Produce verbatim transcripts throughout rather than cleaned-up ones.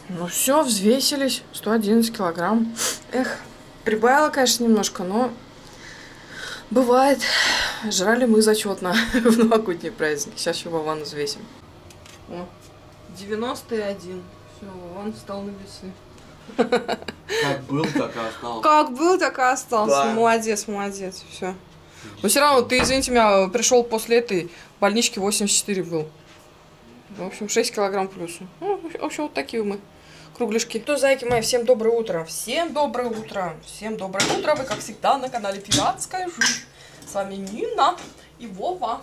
Ну все, взвесились. сто одиннадцать килограмм. Эх, прибавила, конечно, немножко, но бывает. Жрали мы зачетно в новогодние праздники. Сейчас еще Вован взвесим. О, девяносто один. Все, Вован встал на весы. Как был, так и остался. Как был, так и остался. Да. Молодец, молодец. Все. Но все равно, ты, извините меня, пришел после этой больнички, восемьдесят четыре был. В общем, шесть килограмм плюсу. Ну, в общем, вот такие мы кругляшки. Что, зайки мои, всем доброе утро. Всем доброе утро. Всем доброе утро. Вы, как всегда, на канале Пиратская Жизнь. С вами Нина и Вова.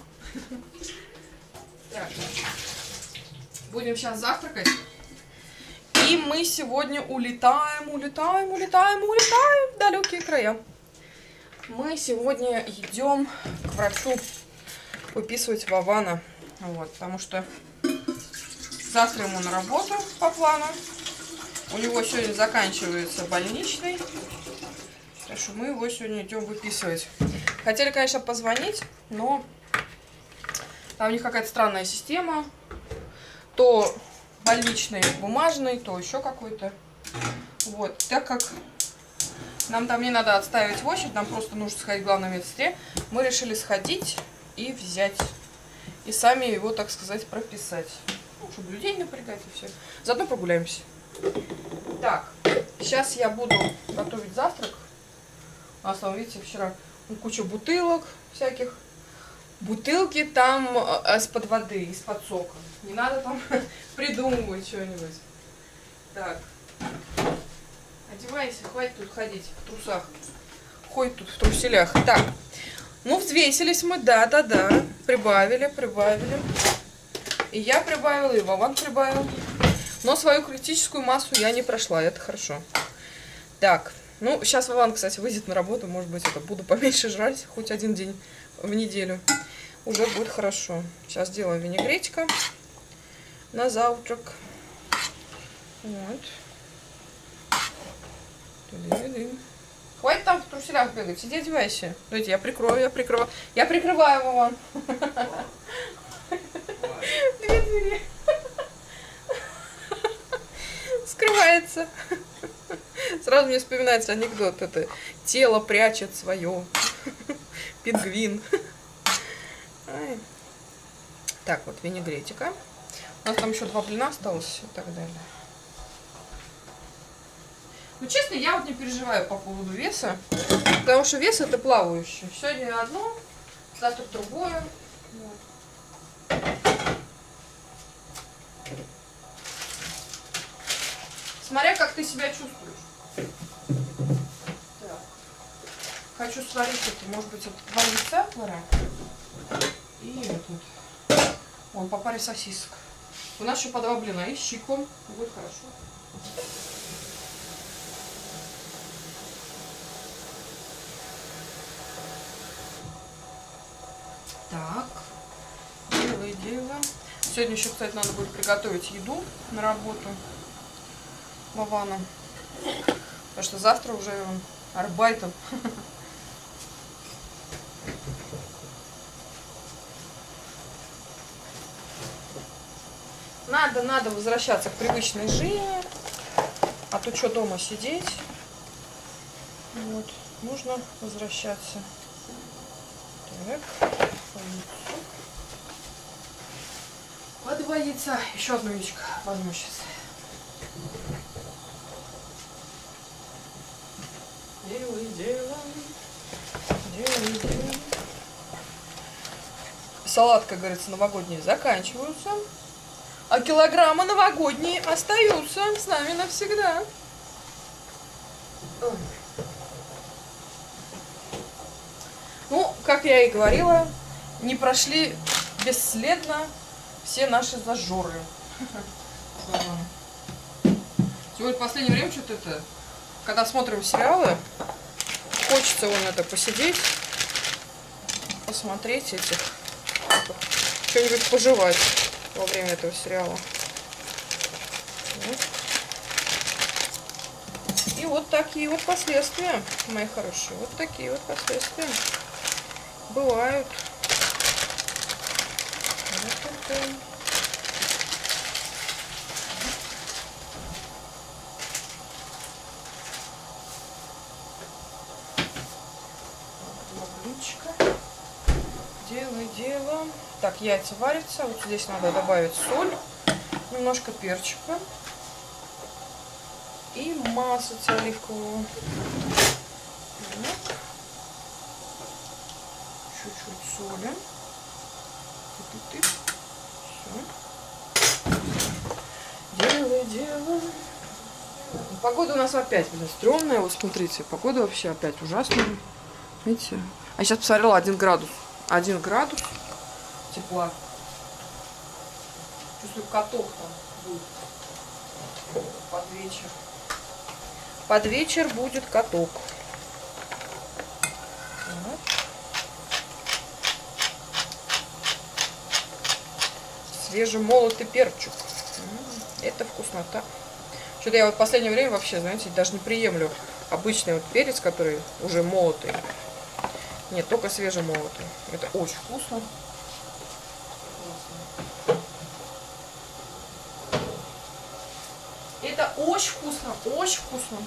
Так. Будем сейчас завтракать. И мы сегодня улетаем, улетаем, улетаем, улетаем в далекие края. Мы сегодня идем к врачу выписывать Вована. Вот, потому что завтра ему на работу по плану. У него сегодня заканчивается больничный. Так что мы его сегодня идем выписывать. Хотели, конечно, позвонить, но там у них какая-то странная система. То больничный бумажный, то еще какой-то. Вот, так как нам там не надо отставить в очередь, нам просто нужно сходить к главной медсестре, мы решили сходить и взять. И сами его, так сказать, прописать. Ну, чтобы людей не напрягать и все. Заодно прогуляемся. Так, сейчас я буду готовить завтрак. У нас там, видите, вчера куча бутылок всяких. Бутылки там из-под воды, из-под сока. Не надо там придумывать что-нибудь. Так. Одевайся, хватит тут ходить в трусах. Ходит тут в труселях. Так. Ну, взвесились мы, да-да-да. Прибавили, прибавили. И я прибавила, и Вован прибавил. Но свою критическую массу я не прошла, это хорошо. Так. Ну, сейчас Вован, кстати, выйдет на работу. Может быть, это буду поменьше жрать. Хоть один день в неделю. Уже будет хорошо. Сейчас делаем винегретика на завтрак. Вот. Хватит там в труселях бегать. Иди одевайся. Давайте, я прикрою, я прикрываю. Я прикрываю его. Две двери. Скрывается. Сразу мне вспоминается анекдот. Это тело прячет свое. Пингвин. Ай. Так, вот винегретика. У нас там еще два блина осталось и так далее. Ну, честно, я вот не переживаю по поводу веса, потому что вес это плавающий. Сегодня одно, завтра другое. Вот. Смотря как ты себя чувствуешь. Так. Хочу сварить это, может быть, это два яйца варя. И этот. Вон, по паре сосисок. У нас еще по два блина и с чайком. Будет хорошо. Так, дело и дело. Сегодня еще, кстати, надо будет приготовить еду на работу Вована. Потому что завтра уже он арбайтом. Надо, надо возвращаться к привычной жизни. А то что дома сидеть? Вот, нужно возвращаться. Так. По два яйца. Еще одно яичко возьму сейчас. Делай, делай. Делай, делай. Салат, как говорится, новогодние заканчиваются. А килограммы новогодние остаются с нами навсегда. Ой. Ну, как я и говорила, не прошли бесследно все наши зажоры. Сегодня в последнее время что-то это, когда смотрим сериалы, хочется вон это посидеть, посмотреть этих, что-нибудь пожевать во время этого сериала. Вот. И вот такие вот последствия, мои хорошие, вот такие вот последствия бывают. Вот Так, яйца варятся. Вот здесь надо добавить соль, немножко перчика и масло оливкового. Чуть-чуть соли. Все. Делай, делай. Погода у нас опять, блин, стрёмная. Вот смотрите, погода вообще опять ужасная. Видите? А сейчас посмотрела один градус. Один градус тепла. Чувствую, каток там будет под вечер. Под вечер будет каток. Вот. Свежемолотый перчик. Это вкуснота. Что-то я вот в последнее время вообще, знаете, даже не приемлю обычный вот перец, который уже молотый. Нет, только свежемолотый. Это очень вкусно. Это очень вкусно, очень вкусно.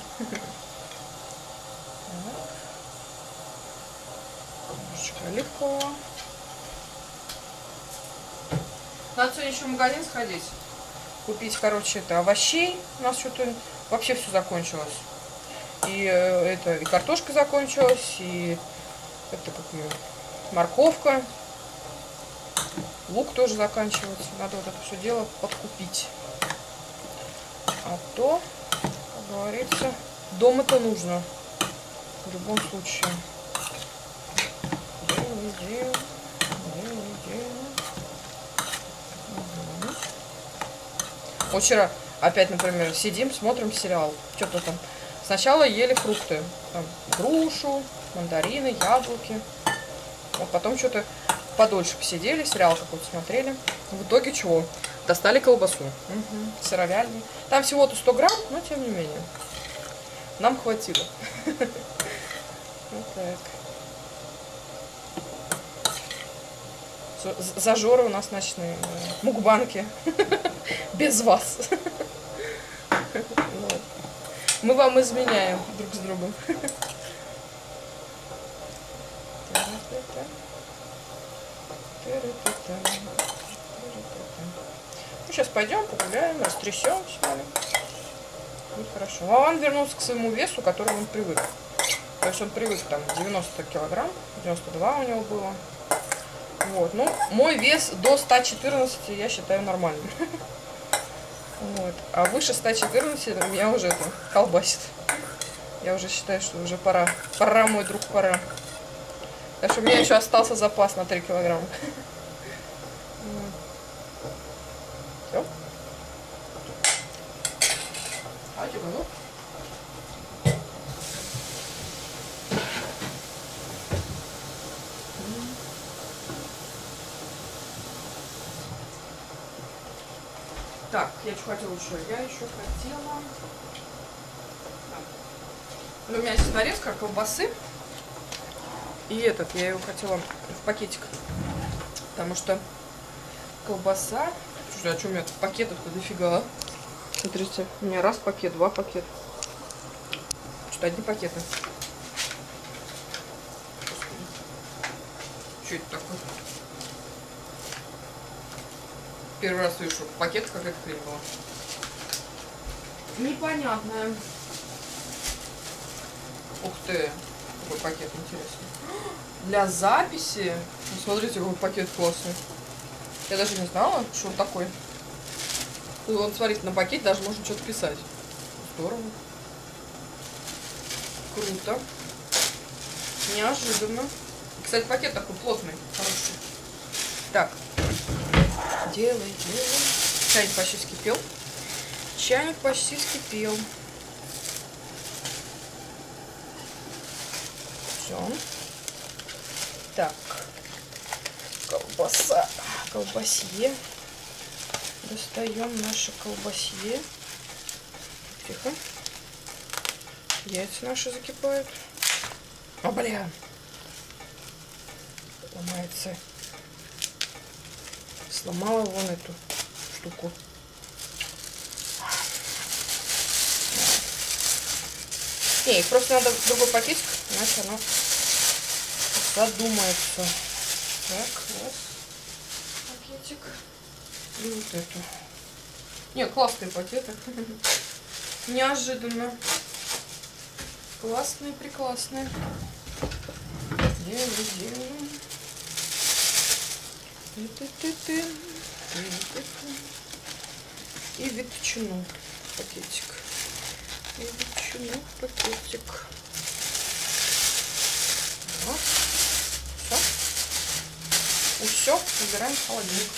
Немножечко оливкового. Надо сегодня еще в магазин сходить. Купить, короче, это овощей. У нас что-то вообще все закончилось. И э, это и картошка закончилась, и это как ее, морковка. Лук тоже заканчивается. Надо вот это все дело подкупить. А то, как говорится, дома-то нужно. В любом случае. Делай, делай, делай, делай. Угу. Вот вчера опять, например, сидим, смотрим сериал. Что-то там. Сначала ели фрукты. Там, грушу, мандарины, яблоки. Вот потом что-то подольше посидели, сериал какой-то смотрели. В итоге чего? Достали колбасу. Угу. Сыровяльни. Там всего-то сто грамм, но тем не менее. Нам хватило. Вот так. Зажоры у нас ночные. Мукбанки. Без вас. Мы вам изменяем друг с другом. Ну, сейчас пойдем, погуляем, растрясем с вами. Будет хорошо. Вован вернулся к своему весу, к которому он привык. То есть он привык там девяносто килограмм, девяносто два у него было. Вот, ну, мой вес до ста четырнадцати я считаю нормальным. Вот. А выше ста четырнадцати меня уже это колбасит. Я уже считаю, что уже пора. Пора, мой друг, пора. Так что у меня еще остался запас на три килограмма. Все. А, типа, ну. Так, я что хотела еще? Я еще хотела... Ну, у меня здесь нарезка колбасы. И этот, я его хотела в пакетик. Потому что колбаса... Слушай, а что у меня тут пакетов-то дофига? Смотрите, у меня раз пакет, два пакета. Что-то одни пакеты. Что это такое? Первый раз вижу, в пакетах какая-то хрень была. Непонятная. Ух ты, какой пакет интересный. Для записи. Ну, смотрите, какой пакет классный. Я даже не знала, что он такой. И вот, смотрите, на пакете даже можно что-то писать. Здорово. Круто. Неожиданно. Кстати, пакет такой плотный, хороший. Так. Делай, делай. Чайник почти вскипел. Чайник почти вскипел. Все. Так. Колбаса. Колбасье. Достаем наше колбасье. Тихо. Яйца наши закипают. А, бля. Ломается. Сломала вон эту штуку. Не, их просто надо в другой пакетик, иначе оно задумается. Так, раз. пакетик. И вот эту. Не, классные пакеты. Неожиданно. Классные, прекрасные. Делаю, делаю. Ты-ты-ты-ты. И ветчину в пакетик. И ветчину в пакетик. Вот. Все. И все. Убираем в холодильник.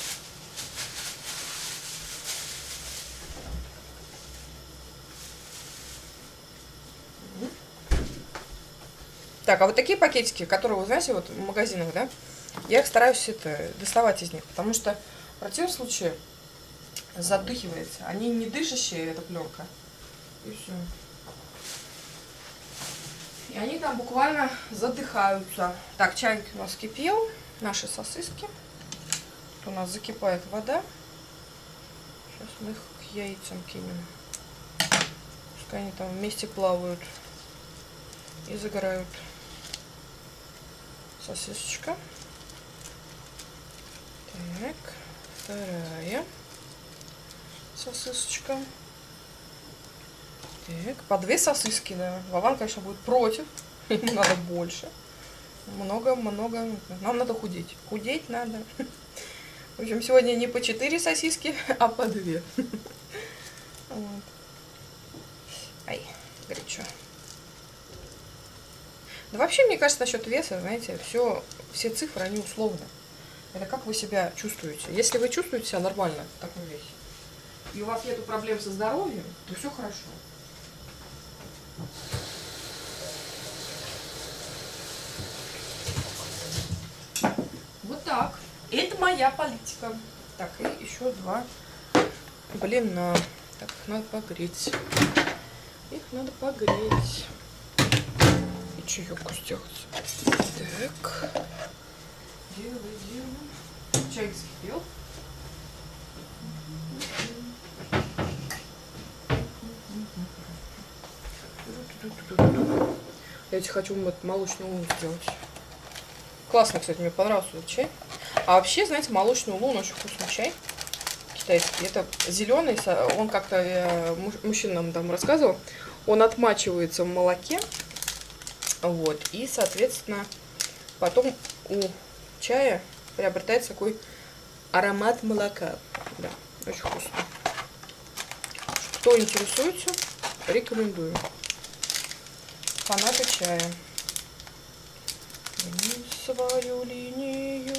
Так, а вот такие пакетики, которые, вы знаете, вот в магазинах, да, я их стараюсь это, доставать из них, потому что в противном случае задыхивается. Они не дышащие, эта пленка. И все. И они там буквально задыхаются. Так, чайник у нас кипел. Наши сосиски. Тут у нас закипает вода. Сейчас мы их к яйцам кинем. Пускай они там вместе плавают и загорают. Сосисочка. Так, вторая сосисочка. Так, по две сосиски, да. Вован, конечно, будет против. Ему надо больше. Много-много. Нам надо худеть. Худеть надо. В общем, сегодня не по четыре сосиски, а по две. Вот. Ай, горячо. Да вообще, мне кажется, насчет веса, знаете, все, все цифры, они условны. Это как вы себя чувствуете. Если вы чувствуете себя нормально в таком весе, и у вас нет проблем со здоровьем, то все хорошо. Вот так. Это моя политика. Так, и еще два блина. Так, их надо погреть. Их надо погреть. И чаек сделать. Так. Делай, делай. Чай вскипел. Я тебе хочу вот молочный улун сделать. Классно, кстати, мне понравился этот чай. А вообще, знаете, молочный улун очень вкусный чай. Китайский. Это зеленый, он как-то, мужчина нам там рассказывал, он отмачивается в молоке. Вот. И, соответственно, потом у чая приобретается такой аромат молока. Да, очень вкусно. Кто интересуется, рекомендую. Фанаты чая. Свою линию.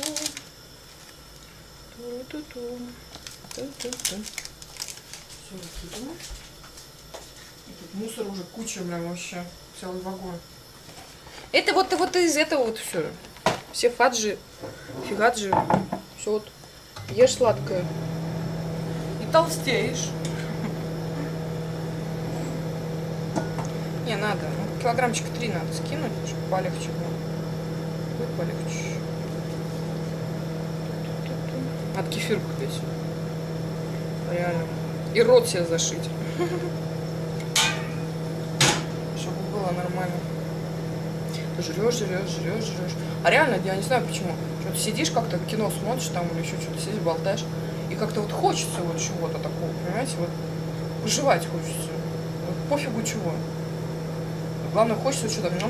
Ту-ту-ту. Ту-ту-ту. Все выкидываем. И тут мусор уже куча, прям вообще целый вагон. Это вот, вот из этого вот все. Все фаджи, фигаджи. Все вот. Ешь сладкое. И толстеешь. Не, надо. Килограммчика три надо скинуть, чтобы полегче было. Будет полегче. От кефир купить. Реально. И рот себе зашить. Чтобы было нормально. Ты жрешь, жрешь, жрешь, жрешь. А реально, я не знаю почему. Что-то сидишь как-то, кино смотришь там или еще что-то сидишь, болтаешь. И как-то вот хочется вот чего-то такого, понимаете? Вот жевать хочется. Вот пофигу чего. Главное, хочется что-то. А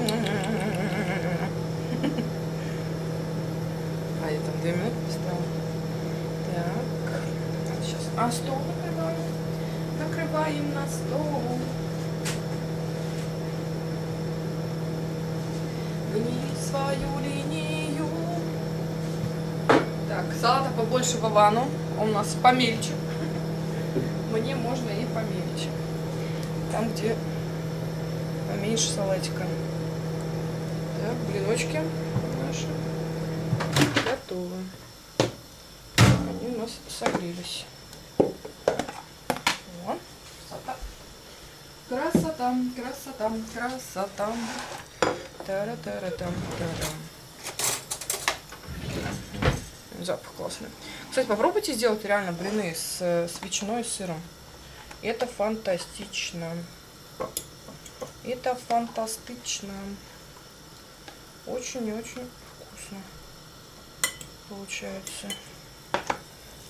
я там две минуты поставила. Так. Сейчас. А стол накрываем. Накрываем на стол. Гни свою линию. Так, салата побольше Вовану. Он у нас помельче. Мне можно и помельче. Там, где поменьше салатика. Так, блиночки наши готовы. Они у нас согрелись. Вот. Красота. Красота, красота, красота. Тара-тара-там, тарам. Запах классный. Кстати, попробуйте сделать реально блины с, с ветчиной и сыром. Это фантастично. Это фантастично. Очень и очень вкусно получается.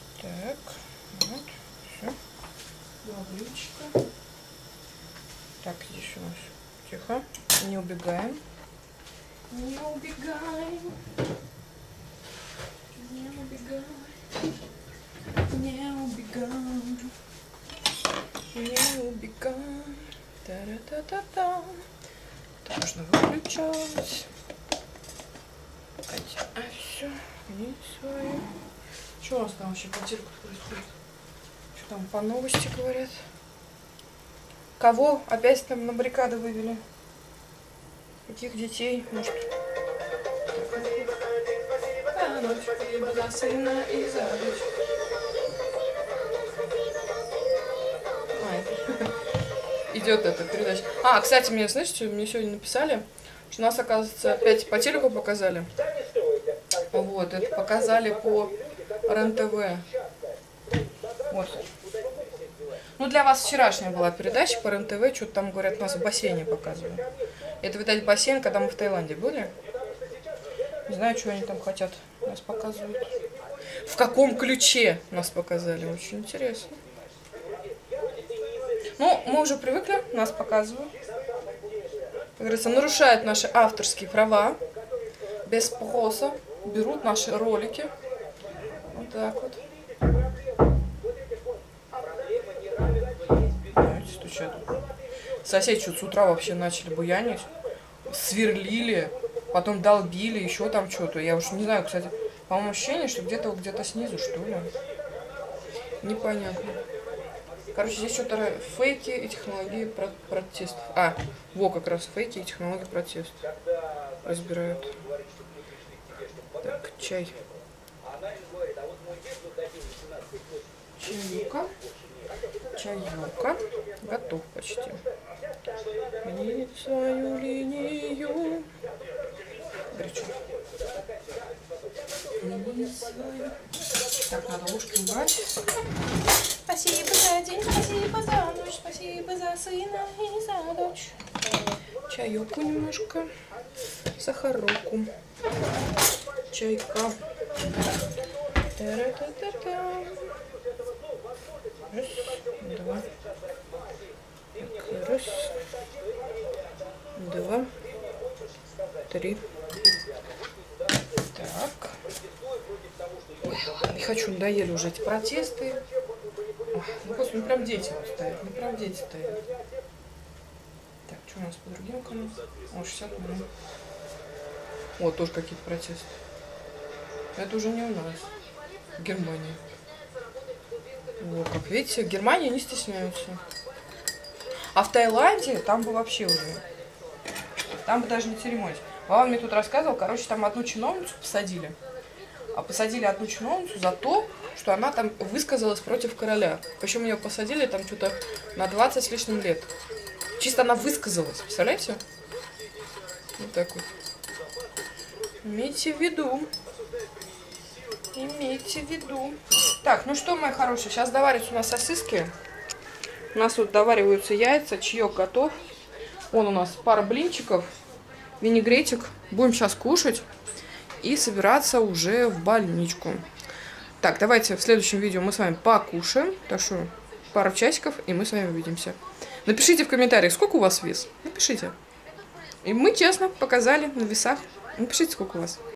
блюдечко. Так, здесь у нас тихо. Не убегаем. Не убегаем. Не убегаем. Не убегаем. Не убегаем. Та-ра-та-та-та. Это нужно выключать. А все. Не свое. Что у нас там вообще по телеку происходит? Что там по новости говорят? Кого опять там на баррикады вывели? Каких детей? Может? А, ночь, за сына и за дочь. Идет эта передача. А, кстати, мне, знаешь, что мне сегодня написали? Что нас, оказывается, опять по телеку показали. Вот, это показали по РЕН-ТВ. Вот. Ну, для вас вчерашняя была передача по РЕН-ТВ, что-то там, говорят, нас в бассейне показывали. Это, видать, бассейн, когда мы в Таиланде были. Не знаю, что они там хотят, нас показывают. В каком ключе нас показали, очень интересно. Ну, мы уже привыкли, нас показывают. Как говорится, нарушают наши авторские права. Без спроса. Берут наши ролики. Вот так вот. Знаете, стучат. Соседи что-то с утра вообще начали буянить. Сверлили. Потом долбили, еще там что-то. Я уж не знаю, кстати. По-моему, ощущение, что где-то где-то снизу, что ли. Непонятно. Короче, здесь что-то фейки и технологии протестов. А, во, как раз фейки и технологии протестов разбирают. Так, чай. Чаюка. Чаюка. Готов почти. Гнить свою линию. Горячо. Гнить свою. Так, надо ложки убрать. Спасибо за день, спасибо за ночь, спасибо за сына и за дочь. Чайку немножко. Сахароку. Чайка. Та-ра-та-та-та. Раз, два. Так, раз, два, три. Так. Ой, не хочу, надоели уже эти протесты. Ой, ну, господи, ну прям дети вот стоят, ну прям дети стоят. Так, что у нас по другим каналам? О, шестьдесят минут. Вот, тоже какие-то протесты. Это уже не у нас. В Германии. Вот, как видите, в Германии не стесняются. А в Таиланде там бы вообще уже. Там бы даже не церемонились. Мама мне тут рассказывал, короче, там одну чиновницу посадили. А посадили одну чиновницу за то, что она там высказалась против короля. Причем ее посадили там что-то на двадцать с лишним лет. Чисто она высказалась, представляете? Вот так вот. Имейте в виду. Имейте в виду. Так, ну что, мои хорошие, сейчас доварятся у нас сосиски. У нас вот довариваются яйца, чаек готов. Вон у нас пара блинчиков, винегретик. Будем сейчас кушать и собираться уже в больничку. Так, давайте в следующем видео мы с вами покушаем. Так что пару часиков, и мы с вами увидимся. Напишите в комментариях, сколько у вас вес. Напишите. И мы честно показали на весах. Напишите, сколько у вас.